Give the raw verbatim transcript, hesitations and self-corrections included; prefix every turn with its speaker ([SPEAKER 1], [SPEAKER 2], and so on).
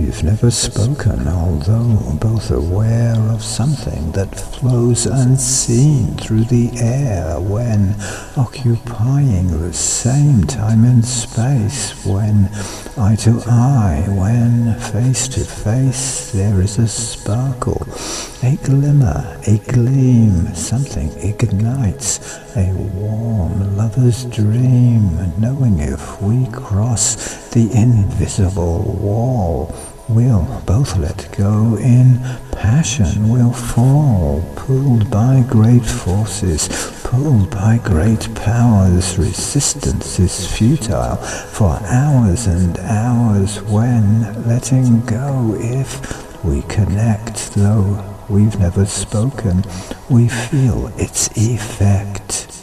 [SPEAKER 1] we've never spoken, although both aware of something that flows unseen through the air when occupying the same time and space, when eye to eye, when face to face, there is a sparkle, a glimmer, a gleam, something ignites, a warm lover's dream, knowing if we cross the invisible wall, we'll both let go in passion, we'll fall, pulled by great forces, pulled by great powers. Resistance is futile for hours and hours when letting go, if we connect, though we've never spoken, we feel its effect.